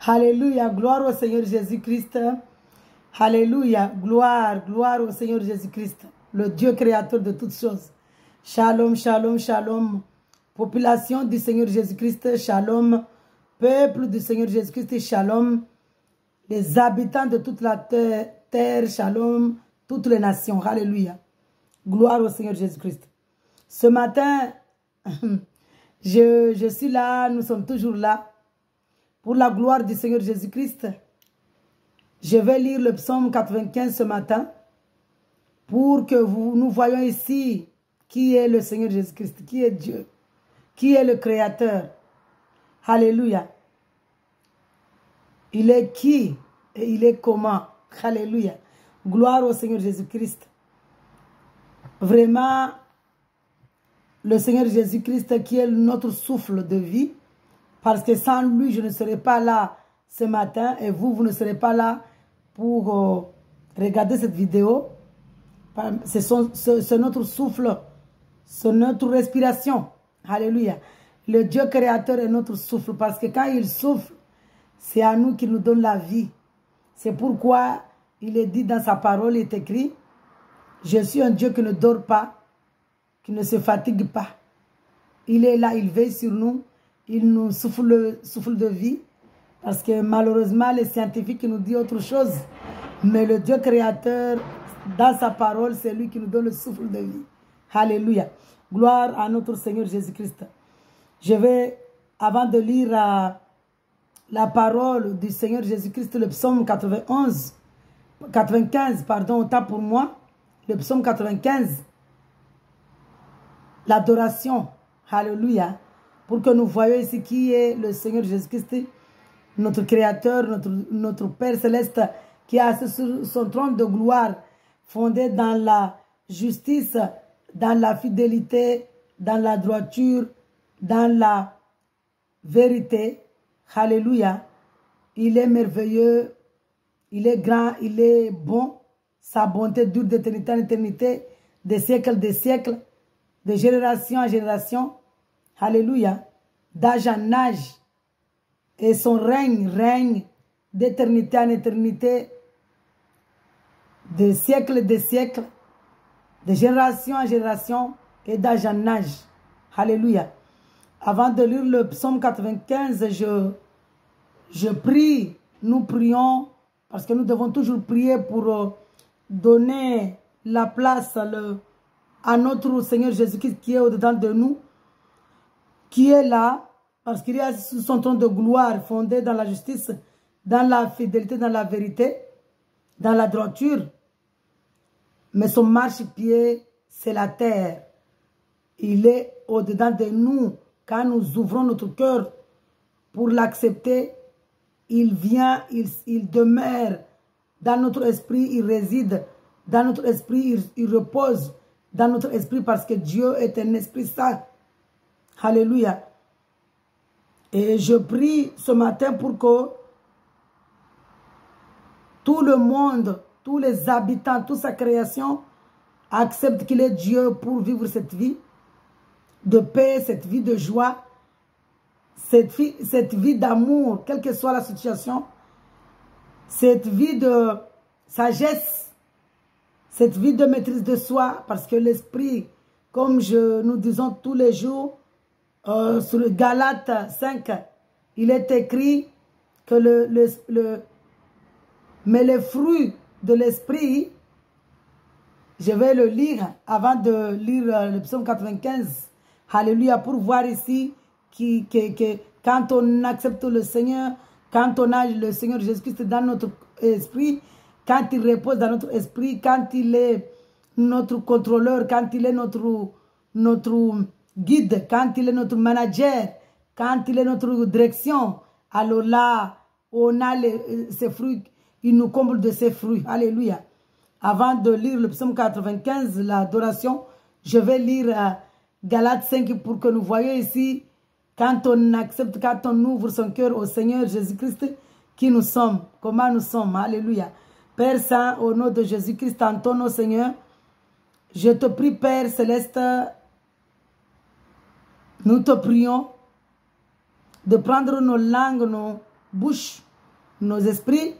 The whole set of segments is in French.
Alléluia, gloire au Seigneur Jésus-Christ. Alléluia, gloire, gloire au Seigneur Jésus-Christ, le Dieu créateur de toutes choses. Shalom, shalom, shalom. Population du Seigneur Jésus-Christ, shalom. Peuple du Seigneur Jésus-Christ, shalom. Les habitants de toute la terre, shalom. Toutes les nations, alléluia. Gloire au Seigneur Jésus-Christ. Ce matin, je suis là, nous sommes toujours là. Pour la gloire du Seigneur Jésus-Christ, je vais lire le psaume 95 ce matin pour que nous voyons ici qui est le Seigneur Jésus-Christ, qui est Dieu, qui est le Créateur. Alléluia. Il est qui et il est comment. Alléluia. Gloire au Seigneur Jésus-Christ. Vraiment, le Seigneur Jésus-Christ qui est notre souffle de vie, parce que sans lui, je ne serai pas là ce matin et vous ne serez pas là pour regarder cette vidéo. C'est notre souffle, c'est notre respiration. Alléluia. Le Dieu créateur est notre souffle parce que quand il souffle, c'est à nous qu'il nous donne la vie. C'est pourquoi il est dit dans sa parole, il est écrit, je suis un Dieu qui ne dort pas, qui ne se fatigue pas. Il est là, il veille sur nous. Il nous souffle le souffle de vie. Parce que malheureusement, les scientifiques nous disent autre chose. Mais le Dieu créateur, dans sa parole, c'est lui qui nous donne le souffle de vie. Alléluia. Gloire à notre Seigneur Jésus-Christ. Je vais, avant de lire la parole du Seigneur Jésus-Christ, le psaume 95, pardon, autant pour moi, le psaume 95, l'adoration. Alléluia. Pour que nous voyions ici qui est le Seigneur Jésus-Christ, notre Créateur, notre Père Céleste, qui a sur son trône de gloire, fondé dans la justice, dans la fidélité, dans la droiture, dans la vérité. Alléluia. Il est merveilleux, il est grand, il est bon. Sa bonté dure d'éternité en éternité, de siècles, de génération en génération. Alléluia, d'âge en âge, et son règne d'éternité en éternité, de siècle, de génération en génération, et d'âge en âge. Alléluia. Avant de lire le psaume 95, je prie, nous prions, parce que nous devons toujours prier pour donner la place à notre Seigneur Jésus-Christ qui est au-dedans de nous, qui est là, parce qu'il y a son trône de gloire fondé dans la justice, dans la fidélité, dans la vérité, dans la droiture. Mais son marchepied, c'est la terre. Il est au-dedans de nous. Quand nous ouvrons notre cœur pour l'accepter, il vient, il demeure dans notre esprit, il réside dans notre esprit, il repose dans notre esprit parce que Dieu est un esprit saint. Alléluia. Et je prie ce matin pour que tout le monde, tous les habitants, toute sa création acceptent qu'il est Dieu pour vivre cette vie de paix, cette vie de joie, cette vie d'amour, quelle que soit la situation, cette vie de sagesse, cette vie de maîtrise de soi, parce que l'esprit, comme nous disons tous les jours, sur le Galates 5, il est écrit que mais les fruits de l'esprit, je vais le lire avant de lire le psaume 95. Alléluia, pour voir ici que quand on accepte le Seigneur, quand on a le Seigneur Jésus-Christ dans notre esprit, quand il repose dans notre esprit, quand il est notre contrôleur, quand il est notre guide, quand il est notre manager, quand il est notre direction, alors là, on a ses fruits, il nous comble de ses fruits. Alléluia. Avant de lire le psaume 95, l'adoration, je vais lire Galates 5 pour que nous voyions ici, quand on accepte, quand on ouvre son cœur au Seigneur Jésus-Christ, qui nous sommes, comment nous sommes. Alléluia. Père Saint, au nom de Jésus-Christ, en ton nom, Seigneur, je te prie, Père Céleste, nous te prions de prendre nos langues, nos bouches nos esprits.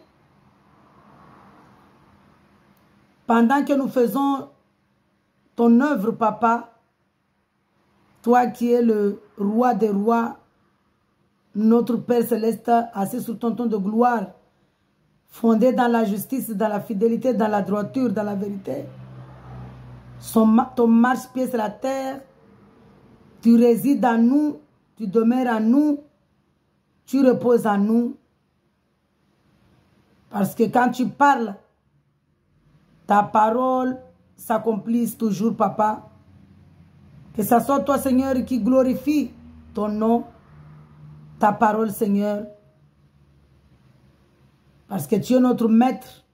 Pendant que nous faisons ton œuvre, papa, toi qui es le roi des rois, notre Père Céleste, assis sur ton trône de gloire, fondé dans la justice, dans la fidélité, dans la droiture, dans la vérité. Ton marche-pied sur la terre, tu résides en nous, tu demeures en nous, tu reposes en nous. Parce que quand tu parles, ta parole s'accomplisse toujours, papa. Que ce soit toi, Seigneur, qui glorifie ton nom, ta parole, Seigneur. Parce que tu es notre maître.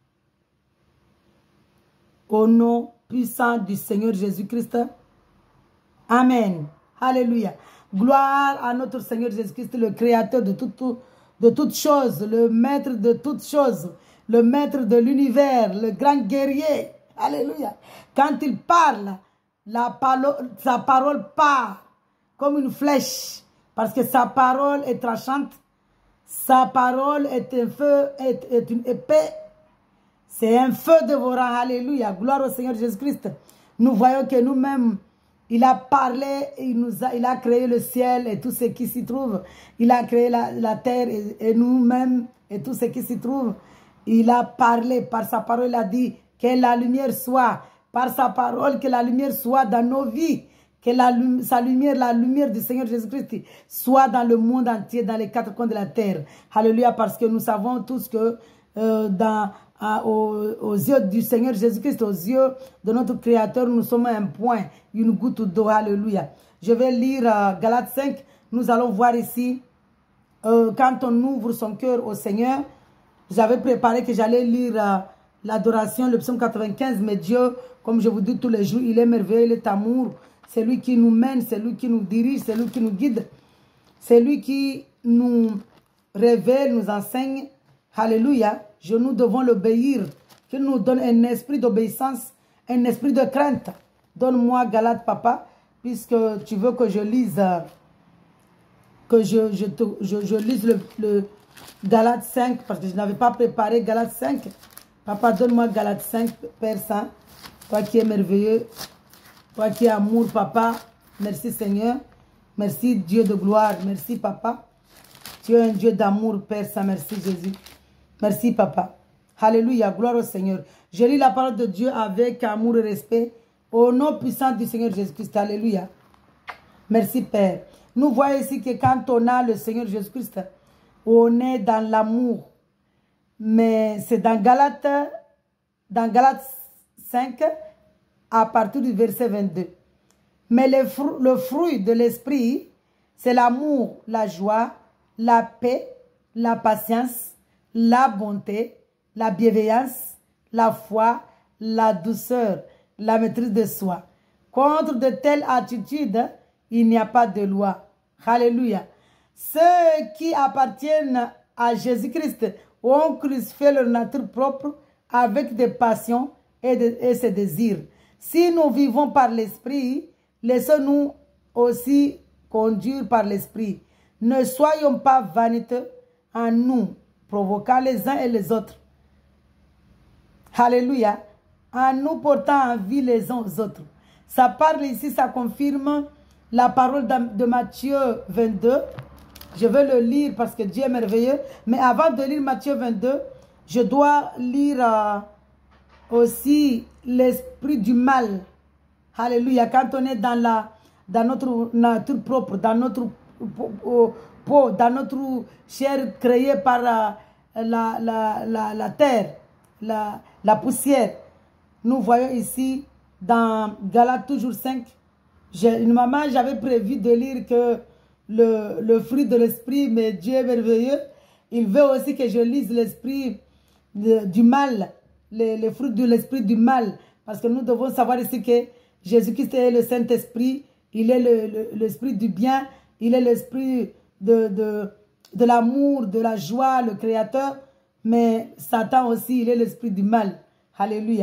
Au nom puissant du Seigneur Jésus-Christ. Amen. Alléluia. Gloire à notre Seigneur Jésus-Christ, le créateur de toutes choses, le maître de toutes choses, le maître de l'univers, le grand guerrier. Alléluia. Quand il parle, sa parole part comme une flèche, parce que sa parole est tranchante, sa parole est un feu, est une épée, c'est un feu dévorant. Alléluia. Gloire au Seigneur Jésus-Christ. Nous voyons que nous-mêmes, il a parlé, il a créé le ciel et tout ce qui s'y trouve. Il a créé la terre et nous-mêmes et tout ce qui s'y trouve. Il a parlé, par sa parole, il a dit que la lumière soit, par sa parole, que la lumière soit dans nos vies, que sa lumière, la lumière du Seigneur Jésus-Christ soit dans le monde entier, dans les quatre coins de la terre. Alléluia, parce que nous savons tous que aux yeux du Seigneur Jésus-Christ, aux yeux de notre Créateur, nous sommes un point, une goutte d'eau. Alléluia. Je vais lire Galates 5. Nous allons voir ici, quand on ouvre son cœur au Seigneur, j'avais préparé que j'allais lire l'adoration, le psaume 95, mais Dieu, comme je vous dis tous les jours, il est merveilleux, il est amour. C'est lui qui nous mène, c'est lui qui nous dirige, c'est lui qui nous guide. C'est lui qui nous révèle, nous enseigne. Alléluia. Nous devons l'obéir. Qu'il nous donne un esprit d'obéissance, un esprit de crainte. Donne-moi Galates, papa, puisque tu veux que je lise, que je lise le Galates 5, parce que je n'avais pas préparé Galates 5. Papa, donne-moi Galates 5, Père Saint, toi qui es merveilleux, toi qui es amour, papa. Merci Seigneur. Merci Dieu de gloire. Merci papa. Tu es un Dieu d'amour, Père Saint. Merci Jésus. Merci papa. Alléluia. Gloire au Seigneur. Je lis la parole de Dieu avec amour et respect. Au nom puissant du Seigneur Jésus-Christ. Alléluia. Merci Père. Nous voyons ici que quand on a le Seigneur Jésus-Christ, on est dans l'amour. Mais c'est dans Galates 5, à partir du verset 22. Mais le fruit de l'esprit, c'est l'amour, la joie, la paix, la patience, la bonté, la bienveillance, la foi, la douceur, la maîtrise de soi. Contre de telles attitudes, il n'y a pas de loi. Alléluia. Ceux qui appartiennent à Jésus-Christ ont crucifié leur nature propre avec des passions et ses désirs. Si nous vivons par l'Esprit, laissons-nous aussi conduire par l'Esprit. Ne soyons pas vaniteux en nous, provoquant les uns et les autres. Alléluia. En nous portant envie les uns aux autres. Ça parle ici, ça confirme la parole de Matthieu 22. Je vais le lire parce que Dieu est merveilleux. Mais avant de lire Matthieu 22, je dois lire aussi l'esprit du mal. Alléluia. Quand on est dans notre nature propre, dans notre peau, dans notre chair créée par la terre, la poussière. Nous voyons ici dans Galates toujours 5. Maman, j'avais prévu de lire que le fruit de l'esprit, mais Dieu est merveilleux. Il veut aussi que je lise l'esprit du mal, les fruits de l'esprit du mal. Parce que nous devons savoir ici que Jésus-Christ est le Saint-Esprit, il est l'esprit du bien, il est l'esprit de l'amour, de la joie, le Créateur. Mais Satan aussi, il est l'esprit du mal. Alléluia.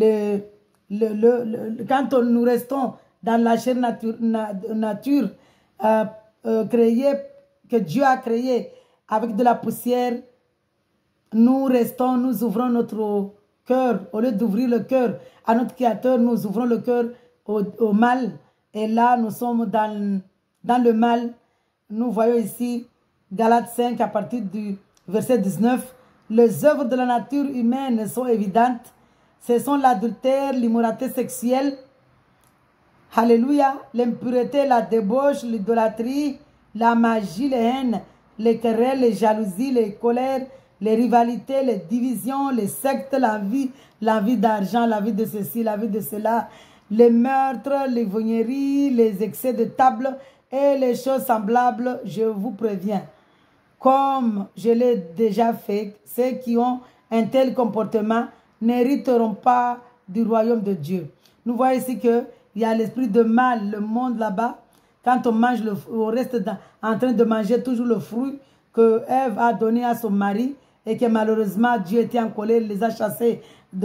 Quand nous restons dans la chair nature créée, que Dieu a créée avec de la poussière, nous restons, nous ouvrons notre cœur, au lieu d'ouvrir le cœur à notre Créateur, nous ouvrons le cœur au mal. Et là, nous sommes dans le mal. Nous voyons ici, Galates 5, à partir du verset 19, les œuvres de la nature humaine sont évidentes. Ce sont l'adultère, l'immoralité sexuelle, alléluia, l'impureté, la débauche, l'idolâtrie, la magie, les haines, les querelles, les jalousies, les colères, les rivalités, les divisions, les sectes, l'envie d'argent, l'envie de ceci, l'envie de cela, les meurtres, les vigneries, les excès de table et les choses semblables, je vous préviens. Comme je l'ai déjà fait, ceux qui ont un tel comportement n'hériteront pas du royaume de Dieu. Nous voyons ici qu'il y a l'esprit de mal, le monde là-bas. Quand on mange, on reste en train de manger toujours le fruit que Ève a donné à son mari et que malheureusement Dieu était en colère, les a chassés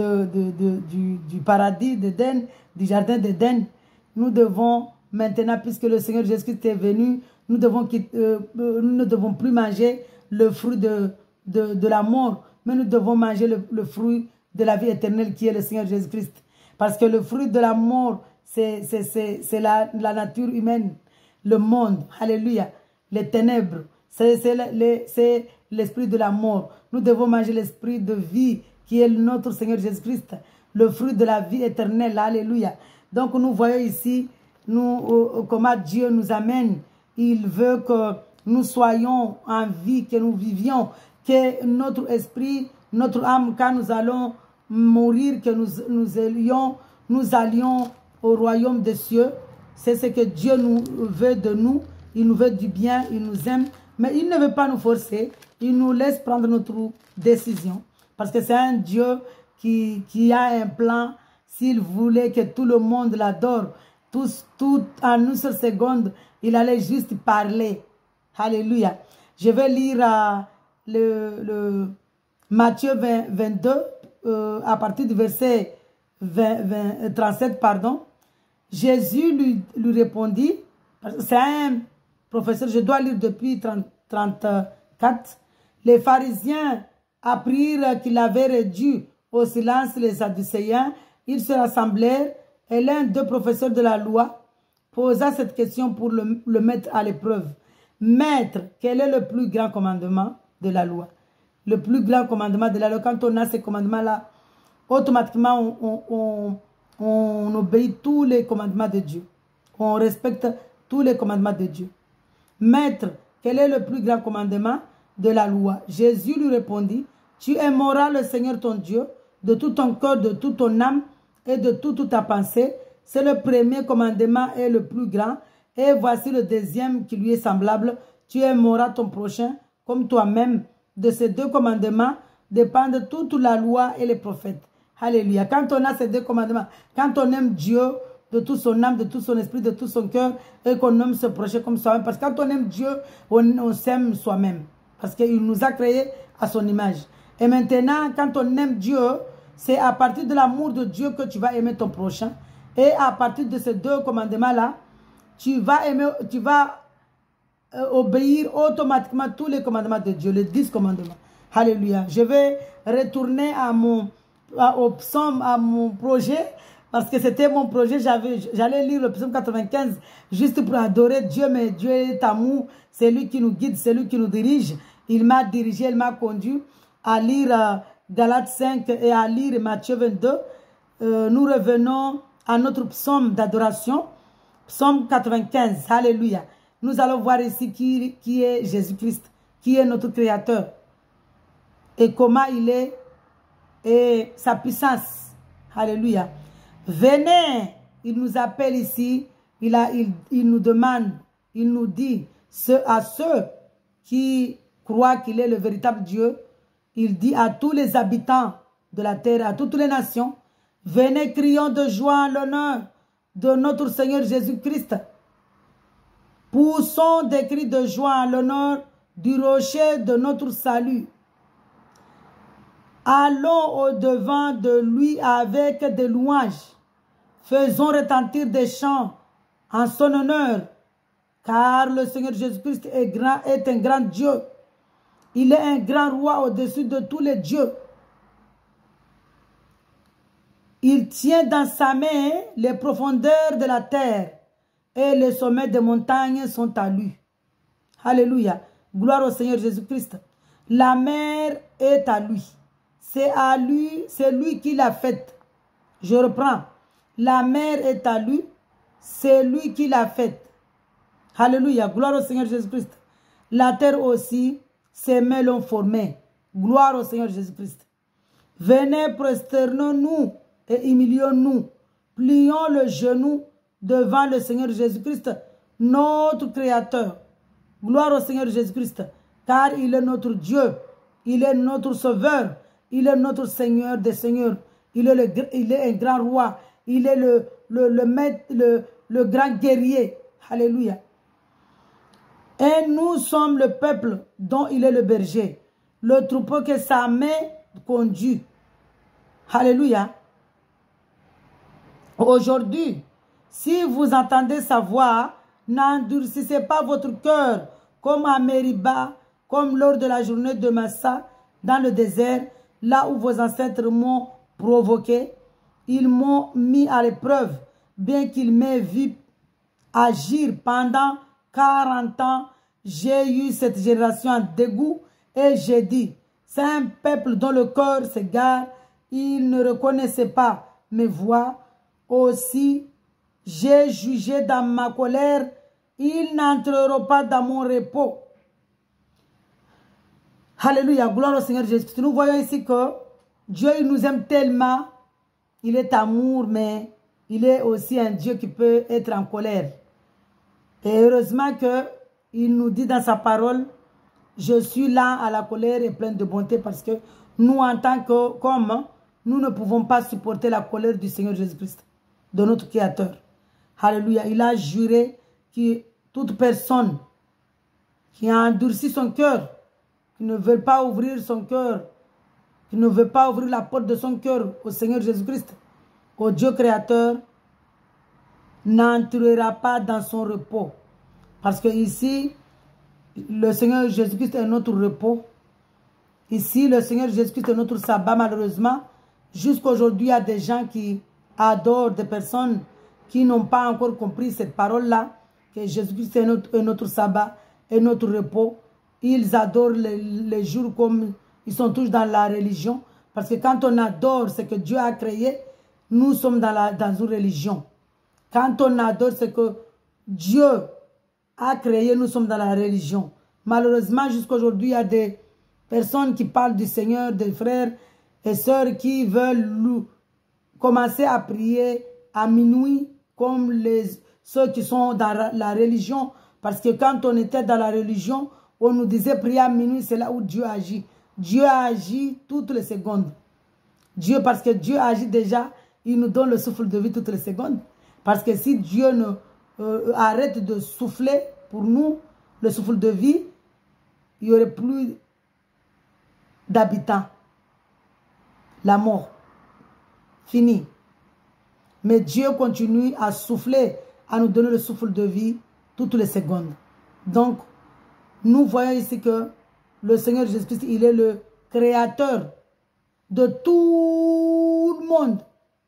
du paradis d'Éden, du jardin d'Éden. Nous devons maintenant, puisque le Seigneur Jésus-Christ est venu, nous ne devons plus manger le fruit de la mort, mais nous devons manger le fruit de la vie éternelle qui est le Seigneur Jésus-Christ. Parce que le fruit de la mort, c'est la nature humaine, le monde, alléluia, les ténèbres, c'est l'esprit de la mort. Nous devons manger l'esprit de vie qui est notre Seigneur Jésus-Christ, le fruit de la vie éternelle, alléluia. Donc nous voyons ici comment Dieu nous amène. Il veut que nous soyons en vie, que nous vivions, que notre esprit, notre âme, quand nous allons mourir, que nous allions au royaume des cieux. C'est ce que Dieu nous veut de nous. Il nous veut du bien, il nous aime, mais il ne veut pas nous forcer. Il nous laisse prendre notre décision. Parce que c'est un Dieu qui a un plan. S'il voulait que tout le monde l'adore, tout en une seule seconde, il allait juste parler. Alléluia. Je vais lire le Matthieu 22, à partir du verset 37, pardon. Jésus lui répondit, c'est un professeur, je dois lire depuis 34. Les pharisiens apprirent qu'il avait réduit au silence les Sadducéens. Ils se rassemblèrent et l'un des professeurs de la loi posa cette question pour le mettre à l'épreuve. Maître, quel est le plus grand commandement de la loi? Le plus grand commandement de la loi, quand on a ces commandements-là, automatiquement on obéit tous les commandements de Dieu. On respecte tous les commandements de Dieu. Maître, quel est le plus grand commandement de la loi? Jésus lui répondit, tu aimeras le Seigneur ton Dieu de tout ton cœur, de toute ton âme et de toute ta pensée. C'est le premier commandement et le plus grand. Et voici le deuxième qui lui est semblable. Tu aimeras ton prochain comme toi-même. De ces deux commandements dépendent toute la loi et les prophètes. Alléluia. Quand on a ces deux commandements, quand on aime Dieu de toute son âme, de tout son esprit, de tout son cœur, et qu'on aime se prochain comme soi-même. Parce que quand on aime Dieu, on s'aime soi-même. Parce qu'il nous a créés à son image. Et maintenant, quand on aime Dieu, c'est à partir de l'amour de Dieu que tu vas aimer ton prochain. Et à partir de ces deux commandements-là, tu vas obéir automatiquement tous les commandements de Dieu, les 10 commandements. Alléluia. Je vais retourner au psaume, à mon projet, parce que c'était mon projet. J'allais lire le psaume 95 juste pour adorer Dieu, mais Dieu est amour. C'est lui qui nous guide, c'est lui qui nous dirige. Il m'a dirigé, il m'a conduit à lire Galates 5 et à lire Matthieu 22. Nous revenons à notre psaume d'adoration, psaume 95. Alléluia. Nous allons voir ici qui est Jésus-Christ, qui est notre Créateur et comment il est et sa puissance. Alléluia. Venez, il nous appelle ici, il nous demande, il nous dit, à ceux qui croient qu'il est le véritable Dieu, il dit à tous les habitants de la terre, à toutes les nations, venez, crions de joie en l'honneur de notre Seigneur Jésus-Christ. Poussons des cris de joie en l'honneur du rocher de notre salut. Allons au-devant de lui avec des louanges. Faisons retentir des chants en son honneur, car le Seigneur Jésus-Christ est un grand Dieu. Il est un grand roi au-dessus de tous les dieux. Il tient dans sa main les profondeurs de la terre et les sommets des montagnes sont à lui. Alléluia. Gloire au Seigneur Jésus-Christ. La mer est à lui. C'est à lui, c'est lui qui l'a faite. Je reprends. La mer est à lui. C'est lui qui l'a faite. Alléluia. Gloire au Seigneur Jésus-Christ. La terre aussi, ses mains l'ont formée. Gloire au Seigneur Jésus-Christ. Venez, prosternons-nous et humilions-nous. Plions le genou devant le Seigneur Jésus-Christ, notre Créateur. Gloire au Seigneur Jésus-Christ, car il est notre Dieu, il est notre Sauveur, il est notre Seigneur des Seigneurs, il est un grand roi, il est le grand guerrier. Alléluia. Et nous sommes le peuple dont il est le berger, le troupeau que sa main conduit. Alléluia. Aujourd'hui, si vous entendez sa voix, n'endurcissez pas votre cœur comme à Mériba, comme lors de la journée de Massa, dans le désert, là où vos ancêtres m'ont provoqué. Ils m'ont mis à l'épreuve, bien qu'ils m'aient vu agir pendant 40 ans. J'ai eu cette génération en dégoût et j'ai dit, c'est un peuple dont le cœur s'égare, ils ne reconnaissaient pas mes voix. Aussi, j'ai jugé dans ma colère, ils n'entreront pas dans mon repos. Alléluia, gloire au Seigneur Jésus. Nous voyons ici que Dieu il nous aime tellement, il est amour, mais il est aussi un Dieu qui peut être en colère. Et heureusement qu'il nous dit dans sa parole, je suis là à la colère et plein de bonté, parce que nous, en tant qu'hommes, nous ne pouvons pas supporter la colère du Seigneur Jésus-Christ, de notre Créateur. Alléluia. Il a juré que toute personne qui a endurci son cœur, qui ne veut pas ouvrir son cœur, qui ne veut pas ouvrir la porte de son cœur au Seigneur Jésus-Christ, au Dieu Créateur, n'entrera pas dans son repos. Parce que ici, le Seigneur Jésus-Christ est notre repos. Ici, le Seigneur Jésus-Christ est notre sabbat, malheureusement. Jusqu'aujourd'hui, il y a des gens qui adorent, des personnes qui n'ont pas encore compris cette parole-là, que Jésus-Christ est notre sabbat et notre repos. Ils adorent les jours comme ils sont tous dans la religion. Parce que quand on adore ce que Dieu a créé, nous sommes dans une religion. Quand on adore ce que Dieu a créé, nous sommes dans la religion. Malheureusement, jusqu'à aujourd'hui, il y a des personnes qui parlent du Seigneur, des frères et sœurs qui veulent commencer à prier à minuit, comme ceux qui sont dans la religion. Parce que quand on était dans la religion, on nous disait prier à minuit, c'est là où Dieu agit. Dieu agit toutes les secondes. Dieu, parce que Dieu agit déjà, il nous donne le souffle de vie toutes les secondes. Parce que si Dieu arrête de souffler pour nous, le souffle de vie, il n'y aurait plus d'habitants. La mort. Fini. Mais Dieu continue à souffler, à nous donner le souffle de vie toutes les secondes. Donc, nous voyons ici que le Seigneur Jésus-Christ, il est le créateur de tout le monde.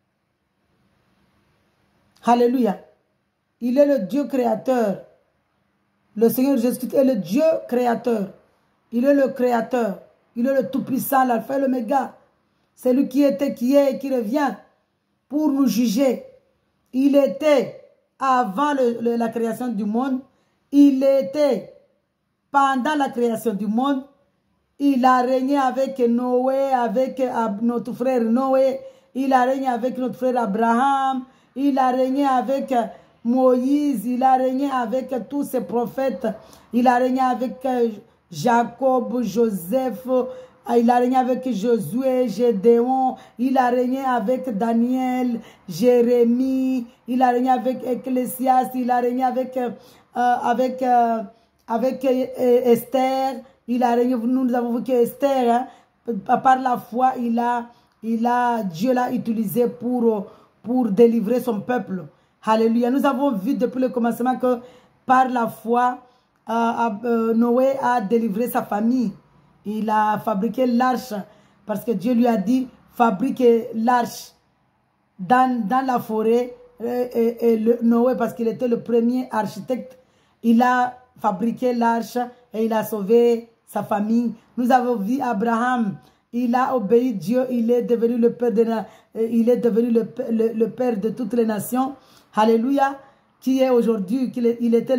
Alléluia. Il est le Dieu créateur. Le Seigneur Jésus-Christ est le Dieu créateur. Il est le créateur. Il est le tout-puissant, l'alpha et l'oméga. C'est lui qui était, qui est et qui revient pour nous juger. Il était avant la création du monde. Il était pendant la création du monde. Il a régné avec Noé, avec notre frère Noé. Il a régné avec notre frère Abraham. Il a régné avec Moïse. Il a régné avec tous ses prophètes. Il a régné avec Jacob, Joseph. Il a régné avec Josué, Gédéon. Il a régné avec Daniel, Jérémie. Il a régné avec Ecclésiaste. Il a régné avec Esther. Il a régné, nous avons vu qu'Esther, par la foi, Dieu l'a utilisé pour délivrer son peuple. Alléluia. Nous avons vu depuis le commencement que par la foi, Noé a délivré sa famille. il a fabriqué l'arche parce que Dieu lui a dit, fabriquez l'arche dans la forêt. Noé, parce qu'il était le premier architecte, il a fabriqué l'arche et il a sauvé sa famille. Nous avons vu Abraham, il a obéi Dieu, il est devenu le père le père de toutes les nations. Alléluia. Qui est aujourd'hui, il était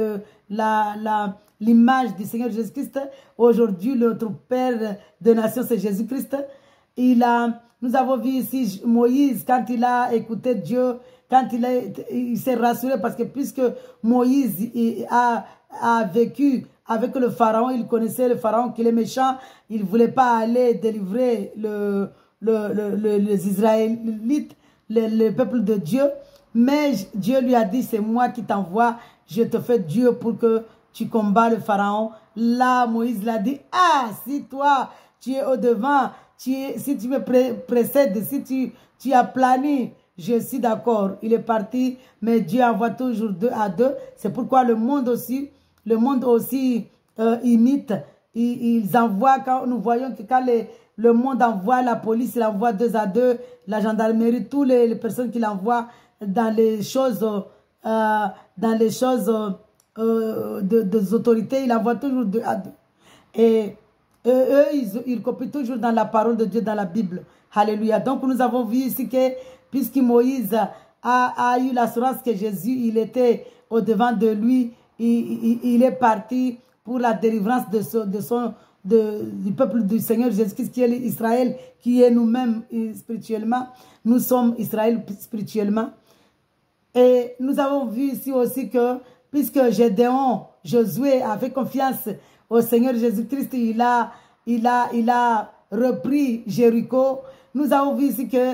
l'image du Seigneur Jésus-Christ. Aujourd'hui, notre Père de nations, c'est Jésus-Christ. Nous avons vu ici Moïse, quand il a écouté Dieu, quand il s'est rassuré, parce que puisque Moïse a vécu avec le Pharaon, il connaissait le Pharaon qu'il est méchant, il ne voulait pas aller délivrer les Israélites, le peuple de Dieu. Mais Dieu lui a dit, c'est moi qui t'envoie, je te fais Dieu pour que tu combats le Pharaon. Là, Moïse l'a dit, ah, si toi, tu es au devant, si tu me précèdes, si tu as plané, je suis d'accord. Il est parti, mais Dieu envoie toujours 2 à 2. C'est pourquoi le monde aussi imite. Ils envoient, quand nous voyons que quand le monde envoie la police, il envoie 2 à 2, la gendarmerie, toutes les personnes qu'il envoie dans les choses, des autorités, il envoie toujours 2 à 2. Et eux, ils copient toujours dans la parole de Dieu, dans la Bible. Alléluia. Donc, nous avons vu ici que, puisque Moïse a eu l'assurance que Jésus, il était au devant de lui, il est parti pour la délivrance du peuple du Seigneur Jésus-Christ, qui est Israël, qui est nous-mêmes spirituellement. Nous sommes Israël spirituellement. Et nous avons vu ici aussi que, puisque Gédéon, Josué avait confiance au Seigneur Jésus-Christ, il a repris Jéricho. Nous avons vu ici que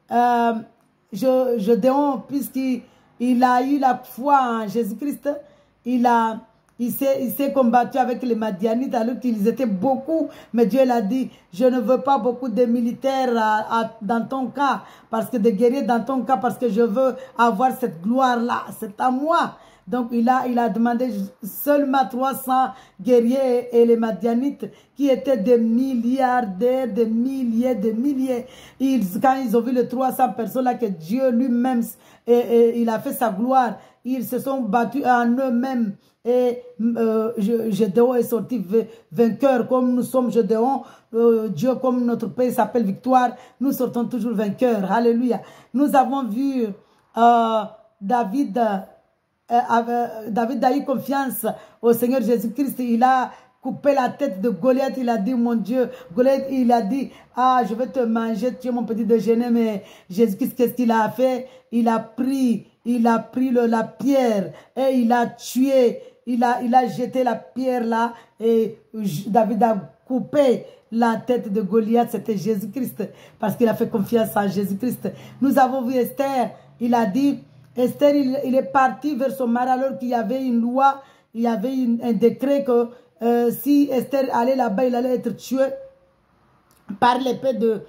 Gédéon, puisqu'il a eu la foi en Jésus-Christ, il s'est combattu avec les Madianites alors qu'ils étaient beaucoup. Mais Dieu l'a dit, je ne veux pas beaucoup de militaires dans ton cas, parce que de guerriers dans ton cas, parce que je veux avoir cette gloire-là. C'est à moi. Donc il a demandé seulement 300 guerriers et les Madianites qui étaient des milliardaires, des milliers. Quand ils ont vu les 300 personnes là que Dieu lui-même, il a fait sa gloire, ils se sont battus en eux-mêmes. Et Gédéon est sorti vainqueur, comme nous sommes Gédéon. Dieu, comme notre Père s'appelle Victoire, nous sortons toujours vainqueurs. Alléluia. Nous avons vu David a eu confiance au Seigneur Jésus-Christ. Il a coupé la tête de Goliath. Il a dit, mon Dieu, Goliath, il a dit, ah, je vais te manger, tu es mon petit déjeuner. Mais Jésus-Christ, qu'est-ce qu'il a fait? Il a pris la pierre et il a tué. Il a jeté la pierre là et David a coupé la tête de Goliath. C'était Jésus-Christ, parce qu'il a fait confiance en Jésus-Christ. Nous avons vu Esther. Il a dit, Esther, il est parti vers son mari alors qu'il y avait une loi, il y avait un décret que si Esther allait là-bas, il allait être tué par l'épée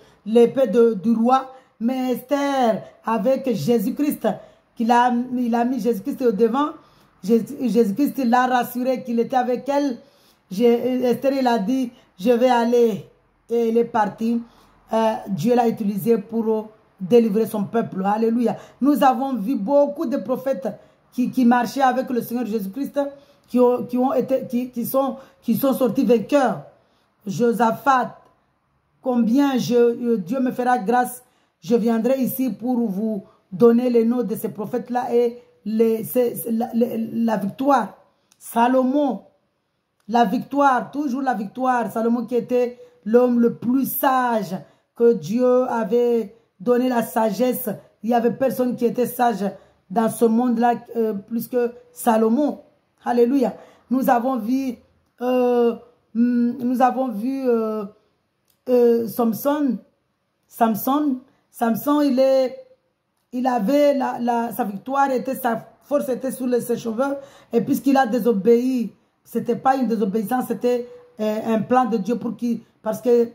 du roi. Mais Esther, avec Jésus-Christ, il a mis Jésus-Christ au devant, Jésus-Christ l'a rassuré qu'il était avec elle. Esther, il a dit, je vais aller. Et il est parti. Dieu l'a utilisé pour délivrer son peuple. Alléluia. Nous avons vu beaucoup de prophètes qui marchaient avec le Seigneur Jésus-Christ, qui sont sortis vainqueurs. Josaphat, combien Dieu me fera grâce, je viendrai ici pour vous donner les noms de ces prophètes-là et la victoire. Salomon, la victoire, toujours la victoire. Salomon qui était l'homme le plus sage, que Dieu avait donné la sagesse. Il n'y avait personne qui était sage dans ce monde-là plus que Salomon. Alléluia. Nous avons vu Samson. Samson, il avait sa victoire, sa force était sur ses cheveux. Et puisqu'il a désobéi, ce n'était pas une désobéissance, c'était un plan de Dieu parce que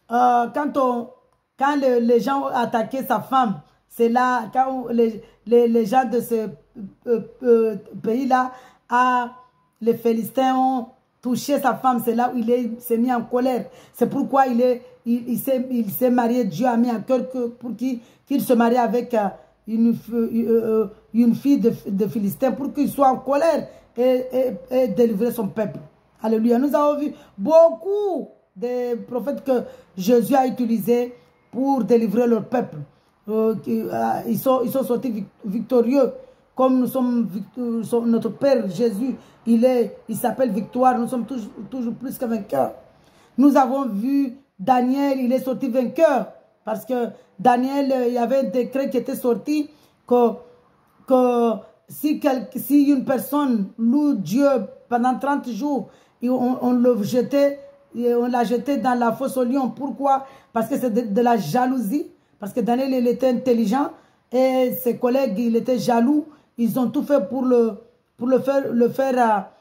quand les gens ont attaqué sa femme, c'est là, quand les gens de ce pays-là, les Philistins touché sa femme, c'est là où il s'est mis en colère. C'est pourquoi il s'est marié. Dieu a mis à cœur pour qu'il se marie avec une fille de Philistin pour qu'il soit en colère et délivrer son peuple. Alléluia. Nous avons vu beaucoup de prophètes que Jésus a utilisés pour délivrer leur peuple. Ils sont sortis victorieux. Comme nous sommes, notre Père Jésus, il s'appelle Victoire. Nous sommes toujours plus que vainqueurs. Nous avons vu Daniel, il est sorti vainqueur. Parce que Daniel, il y avait un décret qui était sorti que si une personne loue Dieu pendant 30 jours, on l'a jeté dans la fosse au lion. Pourquoi? Parce que c'est de la jalousie. Parce que Daniel, il était intelligent et ses collègues, il était jaloux. Ils ont tout fait pour le faire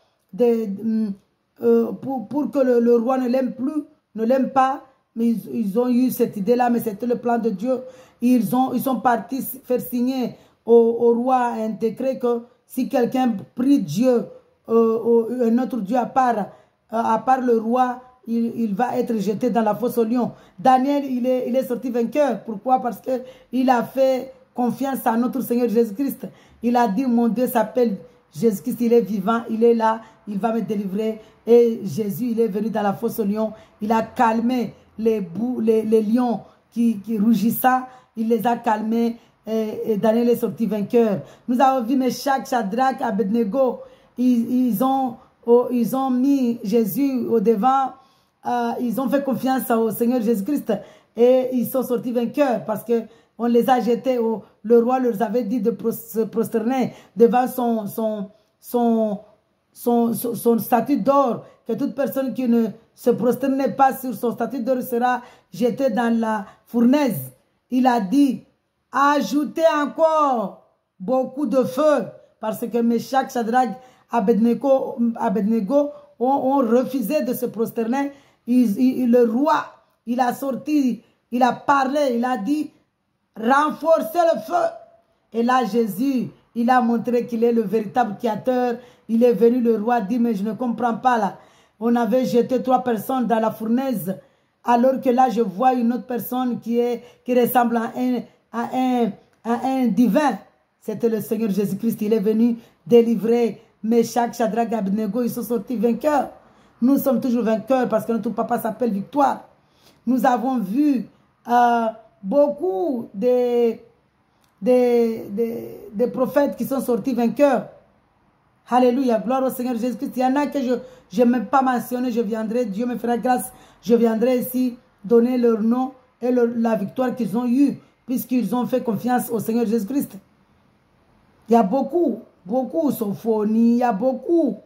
pour que le roi ne l'aime plus, ne l'aime pas. Mais ils ont eu cette idée-là, mais c'était le plan de Dieu. Ils sont partis faire signer au roi un décret que si quelqu'un prie Dieu, un autre Dieu à part le roi, il va être jeté dans la fosse au lion. Daniel, il est sorti vainqueur. Pourquoi? Parce qu'il a fait confiance à notre Seigneur Jésus-Christ. Il a dit, mon Dieu s'appelle Jésus-Christ, il est vivant, il est là, il va me délivrer. Et Jésus, il est venu dans la fosse au lion. Il a calmé les lions qui rougissaient. Il les a calmés et Daniel est sorti vainqueur. Nous avons vu Meshach, Shadrach, Abednego. Ils ont mis Jésus au devant. Ils ont fait confiance au Seigneur Jésus-Christ et ils sont sortis vainqueurs parce qu'on les a jetés. Le roi leur avait dit de se prosterner devant son statut d'or, que toute personne qui ne se prosternait pas sur son statut d'or sera jetée dans la fournaise. Il a dit, ajoutez encore beaucoup de feu, parce que Meshach, Shadrach, Abednego ont refusé de se prosterner. Le roi, il a sorti, il a parlé, il a dit, renforcez le feu. Et là, Jésus, il a montré qu'il est le véritable créateur. Il est venu, le roi dit, mais je ne comprends pas là. On avait jeté 3 personnes dans la fournaise, alors que là, je vois une autre personne qui ressemble à un divin. C'était le Seigneur Jésus-Christ. Il est venu délivrer Meshach, Shadrach, Abednego. Ils sont sortis vainqueurs. Nous sommes toujours vainqueurs parce que notre papa s'appelle Victoire. Nous avons vu beaucoup des prophètes qui sont sortis vainqueurs. Alléluia, gloire au Seigneur Jésus-Christ. Il y en a que je n'ai même pas mentionné, je viendrai, Dieu me fera grâce, je viendrai ici donner leur nom et la victoire qu'ils ont eue, puisqu'ils ont fait confiance au Seigneur Jésus-Christ. Il y a beaucoup, Sophonie, il y a beaucoup.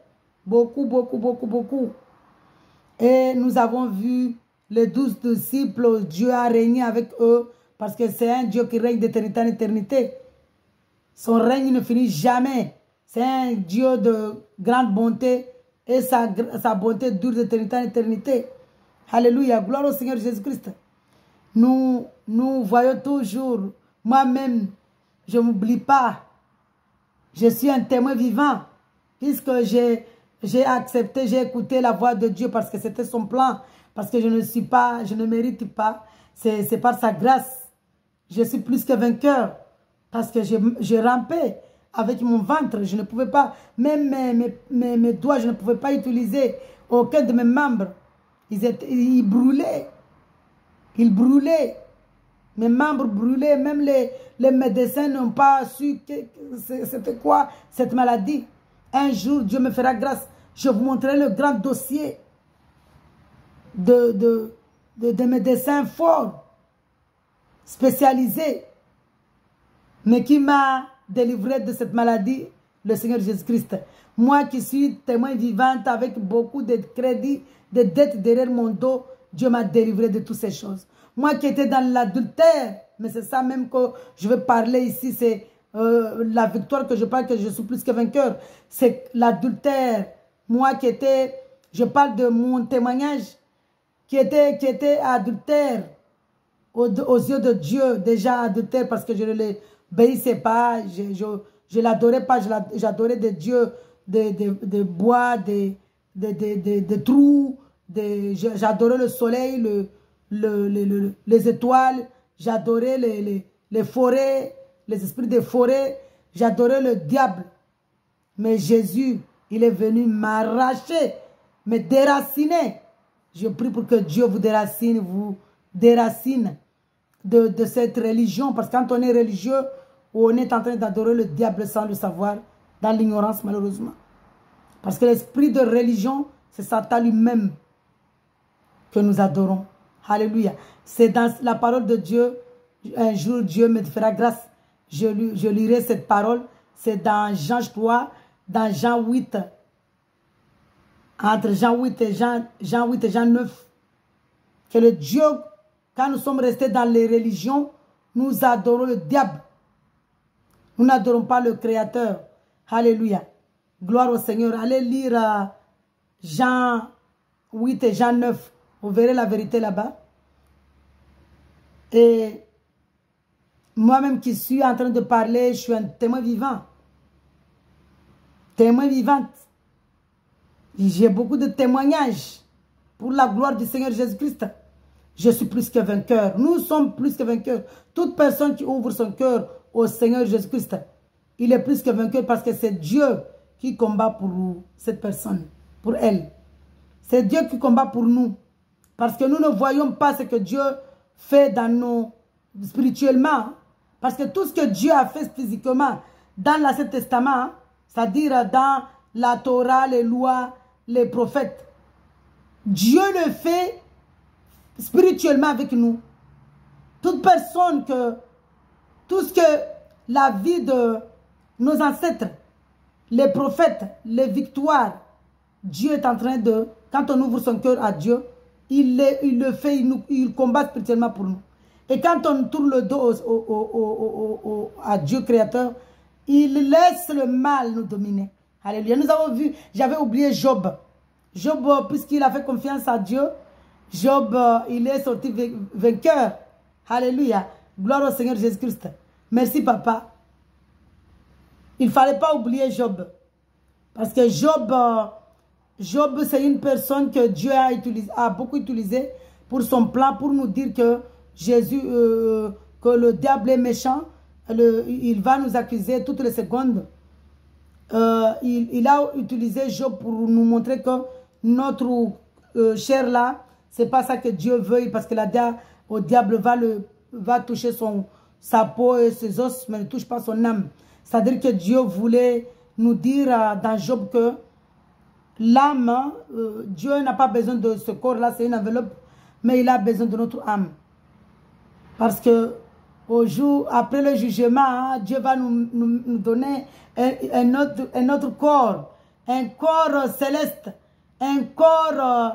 Et nous avons vu les 12 disciples, Dieu a régné avec eux, parce que c'est un Dieu qui règne d'éternité en éternité. Son règne ne finit jamais. C'est un Dieu de grande bonté et sa bonté dure d'éternité en éternité. Alléluia, gloire au Seigneur Jésus-Christ. Nous voyons toujours, moi-même, je ne m'oublie pas. Je suis un témoin vivant, puisque j'ai accepté, j'ai écouté la voix de Dieu parce que c'était son plan, parce que je ne mérite pas. C'est par sa grâce. Je suis plus que vainqueur, parce que je rampais avec mon ventre. Je ne pouvais pas, même mes doigts, je ne pouvais pas utiliser aucun de mes membres. Ils brûlaient. Ils brûlaient. Mes membres brûlaient. Même les médecins n'ont pas su c'était quoi cette maladie. Un jour, Dieu me fera grâce. Je vous montrerai le grand dossier de médecins forts, spécialisés, mais qui m'a délivré de cette maladie, le Seigneur Jésus-Christ. Moi qui suis témoin vivante avec beaucoup de crédits, de dettes derrière mon dos, Dieu m'a délivré de toutes ces choses. Moi qui étais dans l'adultère, mais c'est ça même que je veux parler ici, c'est la victoire que je parle, que je suis plus que vainqueur. C'est l'adultère. Moi qui étais, je parle de mon témoignage, qui était adultère aux yeux de Dieu, déjà adultère parce que je ne l'obéissais pas, je l'adorais pas, j'adorais des dieux de bois, des des trous, j'adorais le soleil, les étoiles, j'adorais les forêts, les esprits des forêts, j'adorais le diable. Mais Jésus, il est venu m'arracher, me déraciner. Je prie pour que Dieu vous déracine de cette religion. Parce que quand on est religieux, on est en train d'adorer le diable sans le savoir, dans l'ignorance malheureusement. Parce que l'esprit de religion, c'est Satan lui-même que nous adorons. Alléluia. C'est dans la parole de Dieu. Un jour, Dieu me fera grâce. Je lirai cette parole. C'est dans Jean 3, dans Jean 8. Entre Jean 8 et Jean 9. Que le Dieu, quand nous sommes restés dans les religions, nous adorons le diable. Nous n'adorons pas le Créateur. Alléluia. Gloire au Seigneur. Allez lire Jean 8 et Jean 9. Vous verrez la vérité là-bas. Et moi-même qui suis en train de parler, je suis un témoin vivant. Témoin vivante. J'ai beaucoup de témoignages pour la gloire du Seigneur Jésus-Christ. Je suis plus que vainqueur. Nous sommes plus que vainqueurs. Toute personne qui ouvre son cœur au Seigneur Jésus-Christ, il est plus que vainqueur parce que c'est Dieu qui combat pour cette personne, pour elle. C'est Dieu qui combat pour nous. Parce que nous ne voyons pas ce que Dieu fait dans nos spirituellement. Parce que tout ce que Dieu a fait physiquement dans l'Ancien Testament, c'est-à-dire dans la Torah, les lois, les prophètes, Dieu le fait spirituellement avec nous. Toute personne que, tout ce que la vie de nos ancêtres, les prophètes, les victoires, Dieu est en train de, quand on ouvre son cœur à Dieu, il le fait, il combat spirituellement pour nous. Et quand on tourne le dos à Dieu créateur, il laisse le mal nous dominer. Alléluia. Nous avons vu, j'avais oublié Job. Job, puisqu'il a fait confiance à Dieu, Job, il est sorti vainqueur. Alléluia. Gloire au Seigneur Jésus-Christ. Merci, papa. Il ne fallait pas oublier Job. Parce que Job, c'est une personne que Dieu a beaucoup utilisé pour son plan, pour nous dire que Jésus, que le diable est méchant. Il va nous accuser toutes les secondes. Il a utilisé Job pour nous montrer que notre chair là, c'est pas ça que Dieu veut, parce que au diable va toucher sa peau et ses os, mais ne touche pas son âme. C'est-à-dire que Dieu voulait nous dire dans Job que l'âme, Dieu n'a pas besoin de ce corps-là, c'est une enveloppe, mais il a besoin de notre âme. Parce que au jour, après le jugement, Dieu va nous donner un autre corps, un corps céleste, un corps,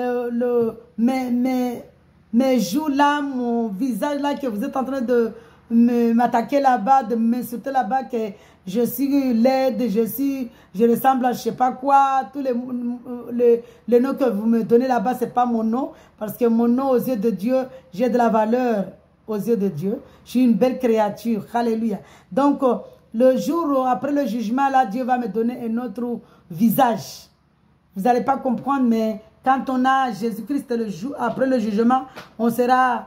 mes joues là, mon visage là, que vous êtes en train de m'attaquer là-bas, de m'insulter là-bas, que je suis laide, je ressemble à je sais pas quoi, tous les noms que vous me donnez là-bas, c'est pas mon nom, parce que mon nom aux yeux de Dieu, j'ai de la valeur aux yeux de Dieu. Je suis une belle créature. Alléluia. Donc, le jour après le jugement, là, Dieu va me donner un autre visage. Vous n'allez pas comprendre, mais quand on a Jésus-Christ après le jugement, on sera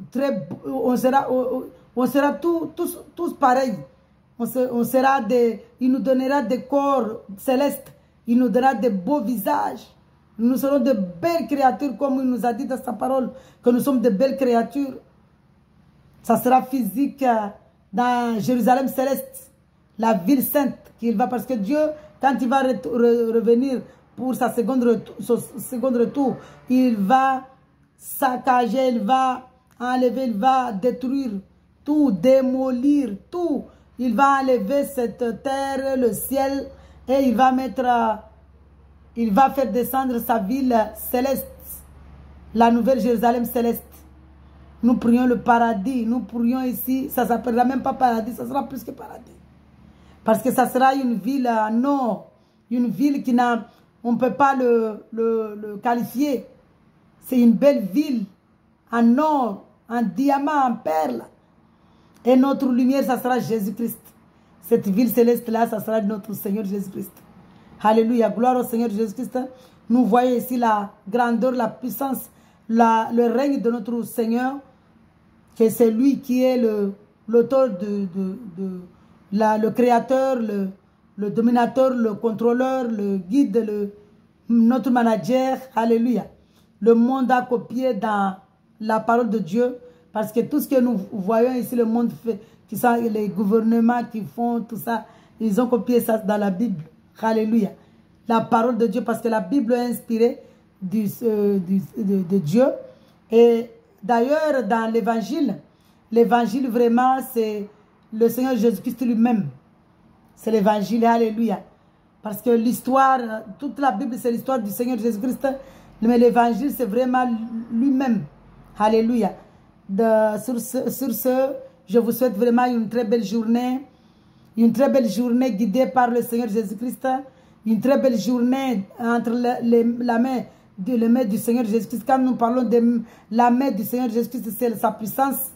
tous pareils. Il nous donnera des corps célestes. Il nous donnera des beaux visages. Nous serons de belles créatures, comme il nous a dit dans sa parole, que nous sommes de belles créatures. Ça sera physique dans Jérusalem céleste, la ville sainte qu'il va, parce que Dieu, quand il va revenir pour sa seconde retour, il va saccager, il va enlever, il va détruire tout, démolir tout. Il va enlever cette terre, le ciel, et il va faire descendre sa ville céleste, la nouvelle Jérusalem céleste. Nous prions le paradis, nous prions ici, ça ne s'appellera même pas paradis, ça sera plus que paradis. Parce que ça sera une ville en or, une ville on ne peut pas le qualifier. C'est une belle ville en or, en diamant, en perles. Et notre lumière, ça sera Jésus-Christ. Cette ville céleste-là, ça sera notre Seigneur Jésus-Christ. Alléluia, gloire au Seigneur Jésus-Christ. Nous voyons ici la grandeur, la puissance, le règne de notre Seigneur, que c'est lui qui est l'auteur le créateur, le dominateur, le contrôleur, le guide, notre manager. Alléluia. Le monde a copié dans la parole de Dieu, parce que tout ce que nous voyons ici, le monde fait, qui sont les gouvernements qui font tout ça, ils ont copié ça dans la Bible. Alléluia. La parole de Dieu, parce que la Bible est inspirée de Dieu. Et d'ailleurs, dans l'évangile vraiment, c'est le Seigneur Jésus-Christ lui-même. C'est l'évangile, alléluia. Parce que l'histoire, toute la Bible, c'est l'histoire du Seigneur Jésus-Christ. Mais l'évangile, c'est vraiment lui-même. Alléluia. Sur ce, je vous souhaite vraiment une très belle journée. Une très belle journée guidée par le Seigneur Jésus-Christ. Une très belle journée entre la main du Seigneur Jésus-Christ. Quand nous parlons de la main du Seigneur Jésus-Christ, c'est sa puissance.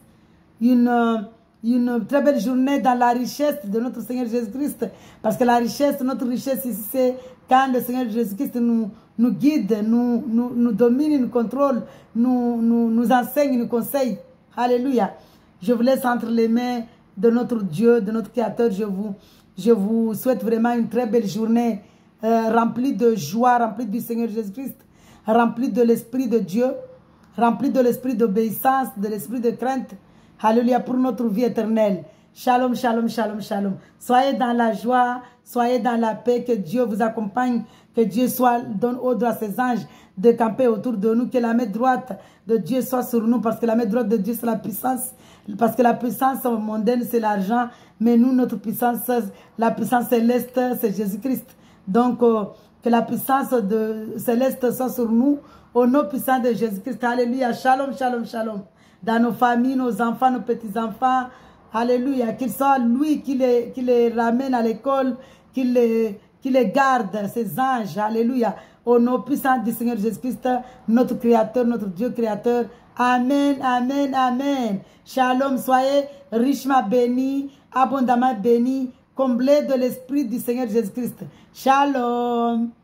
Une très belle journée dans la richesse de notre Seigneur Jésus-Christ. Parce que la richesse, notre richesse ici, c'est quand le Seigneur Jésus-Christ nous guide, nous domine, nous contrôle, nous enseigne, nous conseille. Alléluia. Je vous laisse entre les mains de notre Dieu, de notre Créateur. Je vous souhaite vraiment une très belle journée remplie de joie, remplie du Seigneur Jésus-Christ, remplie de l'Esprit de Dieu, remplie de l'Esprit d'obéissance, de l'Esprit de crainte. Alléluia, pour notre vie éternelle. Shalom, shalom, shalom, shalom. Soyez dans la joie, soyez dans la paix, que Dieu vous accompagne, que Dieu donne ordre à ses anges de camper autour de nous, que la main droite de Dieu soit sur nous, parce que la main droite de Dieu, c'est la puissance, parce que la puissance mondaine, c'est l'argent, mais nous, notre puissance, la puissance céleste, c'est Jésus-Christ. Donc, que la puissance céleste soit sur nous, au nom puissant de Jésus-Christ. Alléluia, shalom, shalom, shalom. Dans nos familles, nos enfants, nos petits-enfants. Alléluia. Qu'il soit lui qui les ramène à l'école, qui les garde, ses anges. Alléluia. Au nom puissant du Seigneur Jésus-Christ, notre Créateur, notre Dieu Créateur. Amen, amen, amen. Shalom. Soyez richement bénis, abondamment bénis, comblés de l'Esprit du Seigneur Jésus-Christ. Shalom.